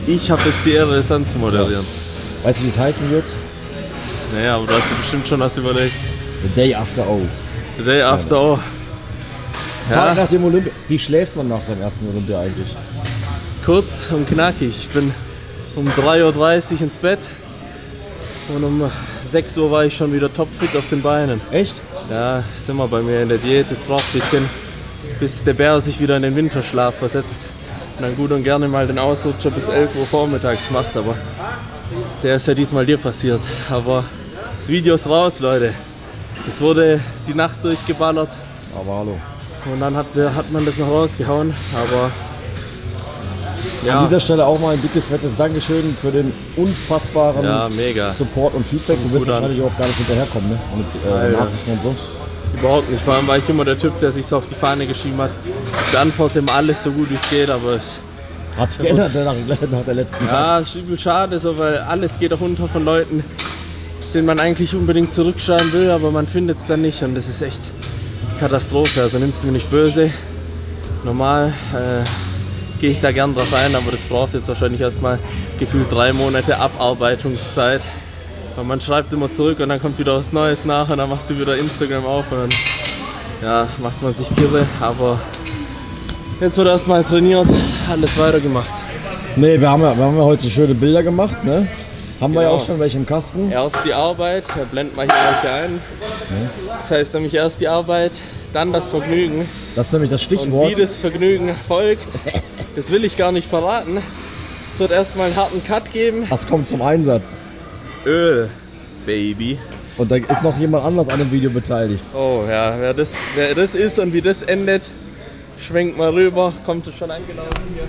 Ich habe jetzt die Ehre, das anzumoderieren. Weißt du, wie es heißen wird? Naja, aber du hast dir bestimmt schon was überlegt. The Day After O. The Day After O. Tag nach dem Olympia. Wie schläft man nach seinem ersten Olympia eigentlich? Kurz und knackig. Ich bin um 3:30 Uhr ins Bett und um 6 Uhr war ich schon wieder topfit auf den Beinen. Echt? Ja, ist immer bei mir in der Diät. Es braucht ein bisschen, bis der Bär sich wieder in den Winterschlaf versetzt. Und dann gut und gerne mal den Ausrutscher bis 11 Uhr vormittags macht, aber der ist ja diesmal dir passiert. Aber das Video ist raus, Leute. Es wurde die Nacht durchgeballert. Aber hallo. Und dann hat man das noch rausgehauen. Aber ja. An dieser Stelle auch mal ein dickes, fettes Dankeschön für den unfassbaren mega Support und Feedback. Du wirst wahrscheinlich auch gar nicht hinterherkommen, ne? Mit Nachrichten und so. Überhaupt nicht. Vor allem war ich immer der Typ, der sich so auf die Fahne geschrieben hat. Ich beantworte immer alles so gut wie es geht, aber es hat sich geändert nach der letzten Zeit. Ja, ist übel schade, so, weil alles geht auch unter von Leuten, denen man eigentlich unbedingt zurückschreiben will, aber man findet es dann nicht und das ist echt Katastrophe. Also nimm's mir nicht böse. Normal gehe ich da gern drauf ein, aber das braucht jetzt wahrscheinlich erstmal gefühlt 3 Monate Abarbeitungszeit. Weil man schreibt immer zurück und dann kommt wieder was Neues nach und dann machst du wieder Instagram auf und dann ja, macht man sich kirre. Aber jetzt wird erstmal trainiert, alles weitergemacht. Ne, wir haben ja heute schöne Bilder gemacht, ne? Haben wir ja auch schon welche im Kasten. Erst die Arbeit, da blenden wir hier welche ein. Das heißt nämlich erst die Arbeit, dann das Vergnügen. Das ist nämlich das Stichwort. Und wie das Vergnügen folgt, das will ich gar nicht verraten. Es wird erstmal einen harten Cut geben. Was kommt zum Einsatz? Öl, Baby. Und da ist noch jemand anders an dem Video beteiligt. Oh ja, wer das ist und wie das endet, schwenkt mal rüber. Kommt es schon angelaufen hier.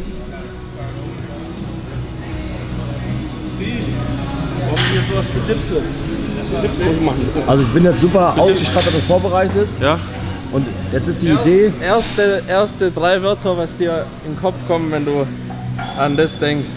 Was für Tipps machen. Also ich bin jetzt super ausgestattet und vorbereitet. Ja. Und jetzt ist die Idee. Erste 3 Wörter, was dir in den Kopf kommen, wenn du an das denkst.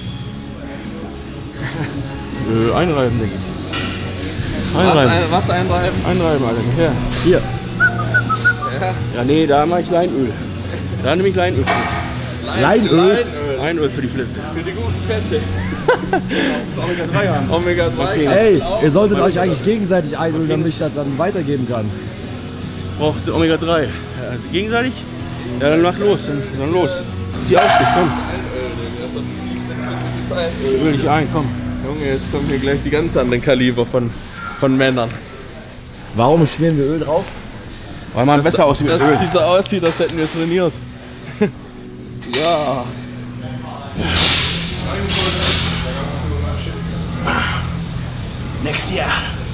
Einreiben, denke ich. Einreiben. Was einreiben? Einreiben, Alter. Hier. Ja, nee, da mache ich Leinöl. Da nehme ich Leinöl. Leinöl? Leinöl für die Flinte. Für die guten Fette. Omega-3 haben. Omega-3. Okay. Ey, ihr solltet euch eigentlich gegenseitig einölen, damit ich das dann weitergeben kann. Braucht Omega-3. Ja, gegenseitig? Ja, dann mach los. Dann los. Zieh aus dich, komm. Ich will dich ein, komm. Junge, jetzt kommen hier gleich die ganz anderen Kaliber von Männern. Warum schmieren wir Öl drauf? Weil man besser aussieht mit Öl. Das sieht so aus, als hätten wir trainiert. Ja. Next year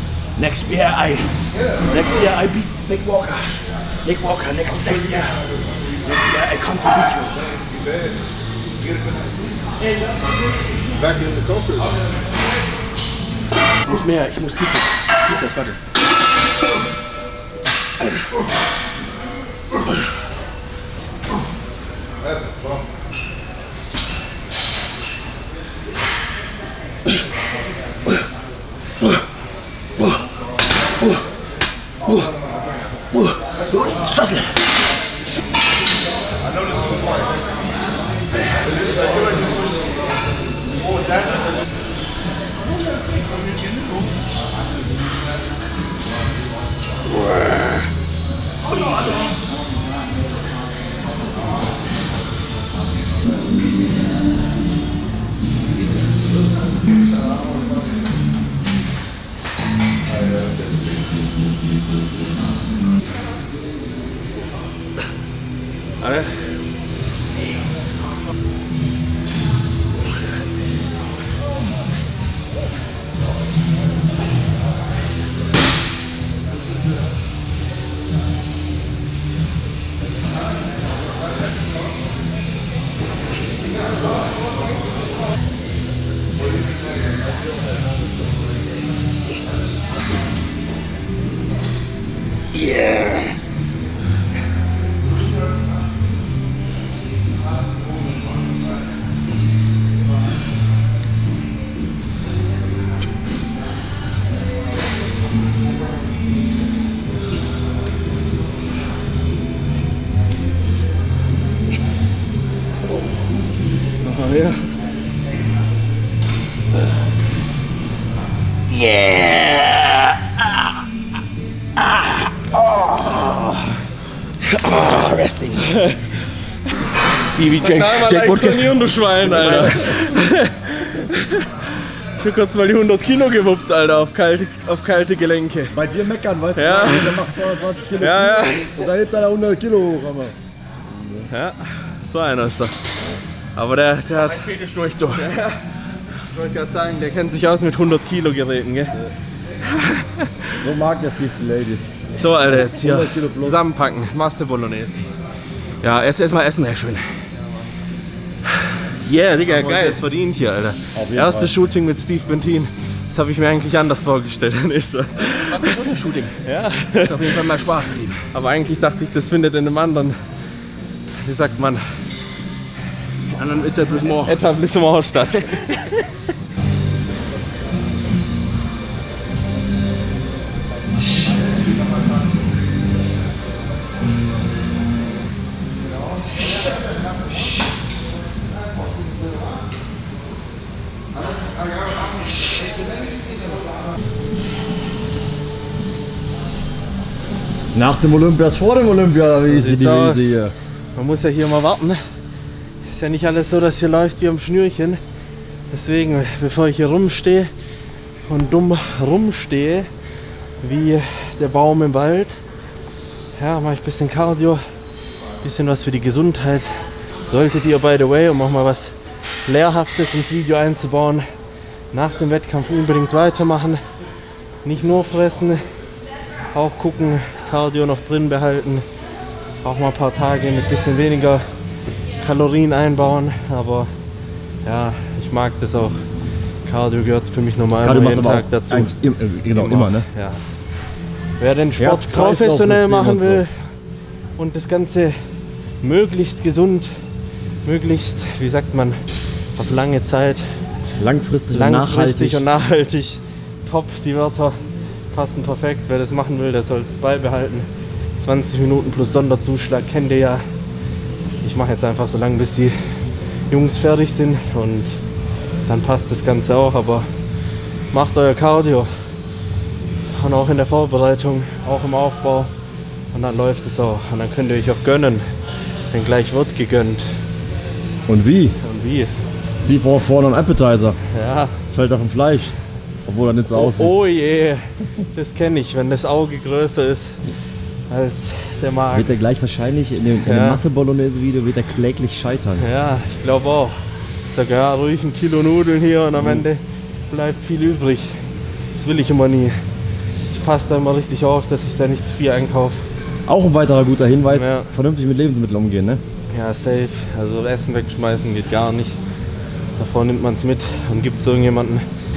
I beat Nick Walker. Next year I come to beat you. Back in the culture. Ich muss Trizeps, warte. Yeah. Noch mal her. Yeah! Wrestling. Wie Jack Woodcase. Du Schwein, Alter. Ich hab kurz mal die 100 Kilo gewuppt, Alter, auf kalte Gelenke. Bei dir meckern, weißt Ja. du? Der macht 220 Kilo. Ja, ja. Und dann hebt er da 100 Kilo hoch, aber. Ja, so einer ist er. Aber der hat... Mein Fetisch durch, doch. Ja, ich wollte gerade sagen, der kennt sich aus mit 100 Kilo Geräten, gell? So mag das die Ladies. So, Alter, jetzt hier 100 Kilo plus. zusammenpacken. Masse Bolognese. Ja, erstmal essen, ja schön. Yeah, Digga, geil, jetzt verdient hier, Alter. jeden Erstes Fall. Shooting mit Steve Bentin. Das habe ich mir eigentlich anders vorgestellt. Nicht was. Das ist ein Shooting. Ja. Hat auf jeden Fall mal Spaß mit ihm. Aber eigentlich dachte ich, das findet in einem anderen, wie sagt man, Anderen Etablissement. Etablissement statt. Nach dem Olympia ist vor dem Olympia, wie ist die sieht's aus. Devise hier? Man muss ja hier mal warten. Ist ja nicht alles so, dass hier läuft wie am Schnürchen. Deswegen, bevor ich hier rumstehe und dumm rumstehe, wie der Baum im Wald, ja, mache ich ein bisschen Cardio, ein bisschen was für die Gesundheit. Solltet ihr, by the way, um auch mal was Lehrhaftes ins Video einzubauen, nach dem Wettkampf unbedingt weitermachen. Nicht nur fressen, auch gucken, Cardio noch drin behalten. Auch mal ein paar Tage mit ein bisschen weniger Kalorien einbauen. Aber ja, ich mag das auch. Cardio gehört für mich normal Cardio jeden macht aber Tag dazu. Genau, immer, ne? Ja. Wer den Sport Ja, professionell Kreislaufsystem machen und so. will und das Ganze möglichst gesund, möglichst, wie sagt man, auf lange Zeit, Langfristig, langfristig und und nachhaltig, top, die Wörter passen perfekt. Wer das machen will, der soll es beibehalten. 20 Minuten plus Sonderzuschlag kennt ihr ja. Ich mache jetzt einfach so lange, bis die Jungs fertig sind und dann passt das Ganze auch. Aber macht euer Cardio und auch in der Vorbereitung, auch im Aufbau und dann läuft es auch. Und dann könnt ihr euch auch gönnen, denn gleich wird gegönnt. Und wie? Und wie? Sie braucht vorne einen Appetizer. Ja. Das fällt auf dem Fleisch. Obwohl er nicht so aussieht. Oh je, das kenne ich, wenn das Auge größer ist als der Magen. Wird er gleich wahrscheinlich in dem Ja. Masse-Bolognese-Video wird er kläglich scheitern. Ja, ich glaube auch. Ich sage, ja, ruhig 1 Kilo Nudeln hier und am Ende bleibt viel übrig. Das will ich immer nie. Ich passe da immer richtig auf, dass ich da nicht zu viel einkaufe. Auch ein weiterer guter Hinweis, Ja. vernünftig mit Lebensmitteln umgehen, ne? Ja, safe. Also Essen wegschmeißen geht gar nicht. Davor nimmt man es mit und gibt es irgendjemanden,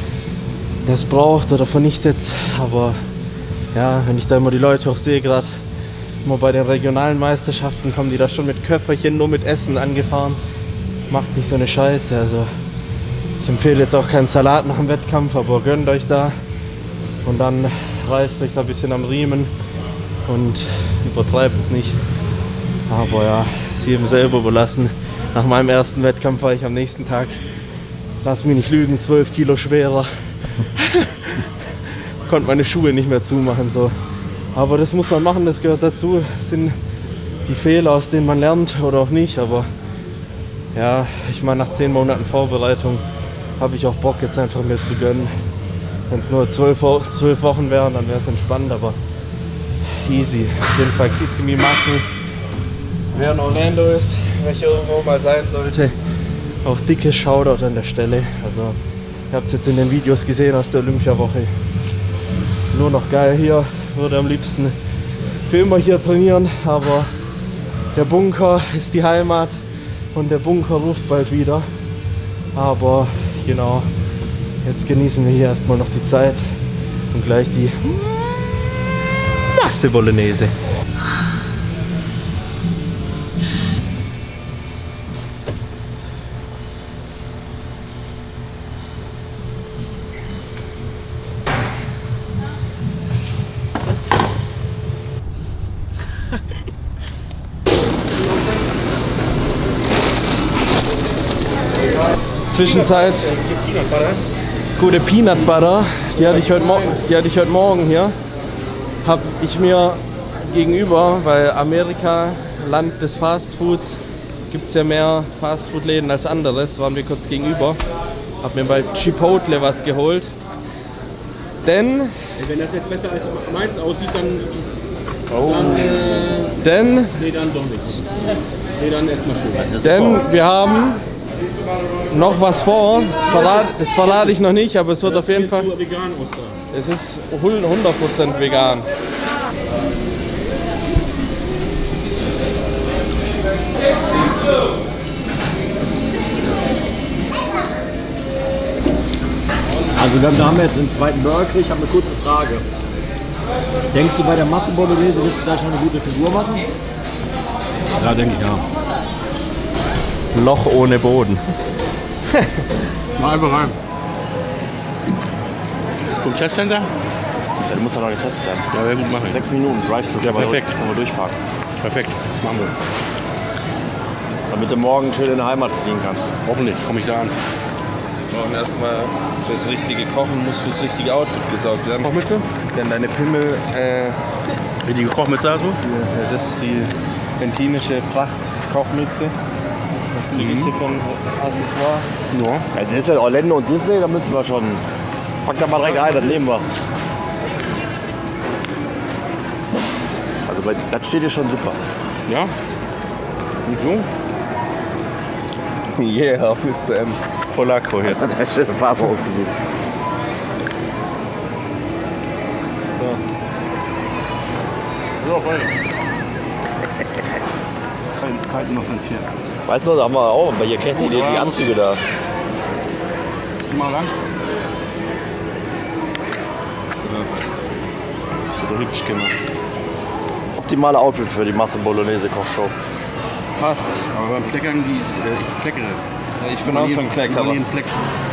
der es braucht oder vernichtet. Aber ja, wenn ich da immer die Leute auch sehe, gerade immer bei den regionalen Meisterschaften, kommen die da schon mit Köfferchen nur mit Essen angefahren. Macht nicht so eine Scheiße. Also ich empfehle jetzt auch keinen Salat nach dem Wettkampf, aber gönnt euch da und dann reißt euch da ein bisschen am Riemen und übertreibt es nicht. Aber ja, ist jedem selber überlassen. Nach meinem ersten Wettkampf war ich am nächsten Tag, lass mich nicht lügen, 12 Kilo schwerer. Konnte meine Schuhe nicht mehr zumachen. So. Aber das muss man machen, das gehört dazu. Das sind die Fehler, aus denen man lernt oder auch nicht. Aber ja, ich meine, nach 10 Monaten Vorbereitung habe ich auch Bock, jetzt einfach mir zu gönnen. Wenn es nur 12 Wochen wären, dann wäre es entspannt, aber easy. Auf jeden Fall Kissimmee machen. Wer in Orlando ist, welcher irgendwo mal sein sollte, auch dickes Shoutout an der Stelle. Also ihr habt es jetzt in den Videos gesehen aus der Olympiawoche. Nur noch geil hier, würde am liebsten für immer hier trainieren, aber der Bunker ist die Heimat und der Bunker ruft bald wieder. Aber genau, jetzt genießen wir hier erstmal noch die Zeit und gleich die Masse Bolognese. Zwischenzeit gute Peanut Butter, Die hatte ich heute Morgen hier. Habe ich mir gegenüber, weil Amerika, Land des Fastfoods, gibt es ja mehr Fastfood-Läden als anderes, waren wir kurz gegenüber. Hab mir bei Chipotle was geholt. Denn Wenn das jetzt besser als meins aussieht, dann. Nee, dann doch nicht. Nee, dann erstmal schön. Denn wir haben noch was vor. Das verrate ich noch nicht, aber es wird auf jeden Fall. Vegan aussagen. Es ist 100% vegan. Also wir haben jetzt den zweiten Burger gekriegt. Ich habe eine kurze Frage. Denkst du, bei der Massenbolognese wirst du gleich noch eine gute Figur machen? Ja, denke ich, ja. Loch ohne Boden. Mal einfach rein. Zum Testcenter? Ja, du musst ja noch getestet werden. Ja, sehr gut machen. 6 Minuten Drive-Thru. Ja, perfekt. Können wir durchfahren. Perfekt. Machen wir. Damit du morgen schön in die Heimat fliegen kannst. Hoffentlich komme ich da an. Wir brauchen erstmal fürs richtige Kochen, muss fürs richtige Outfit gesorgt werden. Kochmütze? Denn deine Pimmel, Richtige Kochmütze also? das ist die argentinische Pracht-Kochmütze. Was kriege ich hier für ein Accessoire? Ja. Ja, das ist ja Orlando und Disney, da müssen wir schon. Pack da mal direkt rein, das nehmen wir. Also das steht hier schon super. Ja? Und so? Yeah, Mr. M. Polacco hier. Das ist eine schöne Farbe ausgesucht. Ja, voll. Zeiten noch sind hier. Weißt du, da haben wir auch bei ihr kennen die Anzüge da. Zieh mal ran. Das wird hübsch gemacht. Optimale Outfit für die Masse-Bolognese-Kochshow. Passt. Aber beim Kleckern, ich kleckere. Ich bin auch so ein Kleckerer. Einen Fleck.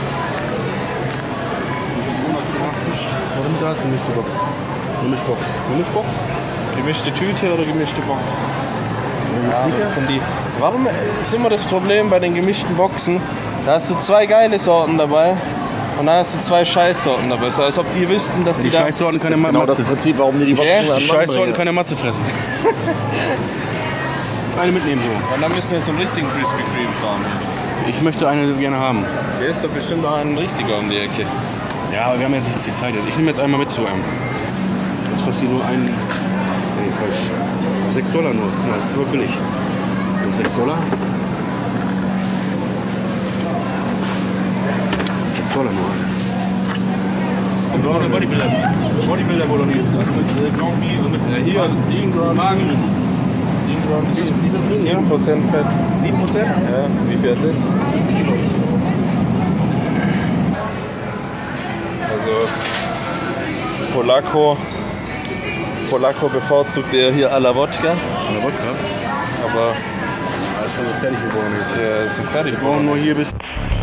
Warum da ist eine gemischte Box? Eine Mischbox. Eine Mischbox? Gemischte Tüte oder gemischte Box? Ja, das sind die. Warum ist immer das Problem bei den gemischten Boxen? Da hast du 2 geile Sorten dabei und dann hast du 2 Scheißsorten dabei. So, als ob die wüssten, dass die, Die da. Scheißsorten kann der Genau das Matze. Prinzip, warum die Boxen Die Die an Scheißsorten kann der Matze fressen. Eine mitnehmen so. Und dann müssen wir zum richtigen Krispy Kreme fahren. Ich möchte eine gerne haben. Hier ist doch bestimmt noch ein richtiger um die Ecke. Ja, aber wir haben jetzt nicht die Zeit. Ich nehme jetzt einmal mit zu einem. Das kostet nur ein. Nee, falsch. 6 Dollar nur. Ja, das ist aber billig. Und 6 Dollar? 6 Dollar nur. Und wir haben eine Bodybuilder. Bodybuilder Bolognese. Mit Grand Beef und mit Hier, Magen. Wie ist das drin? 7% Fett. 7%? Ja, wie viel ist das? Also Polacco bevorzugt er hier à la Wodka, Eine Wodka. aber Das ist schon so fertig geworden jetzt. ist fertig. Wir brauchen nur hier bis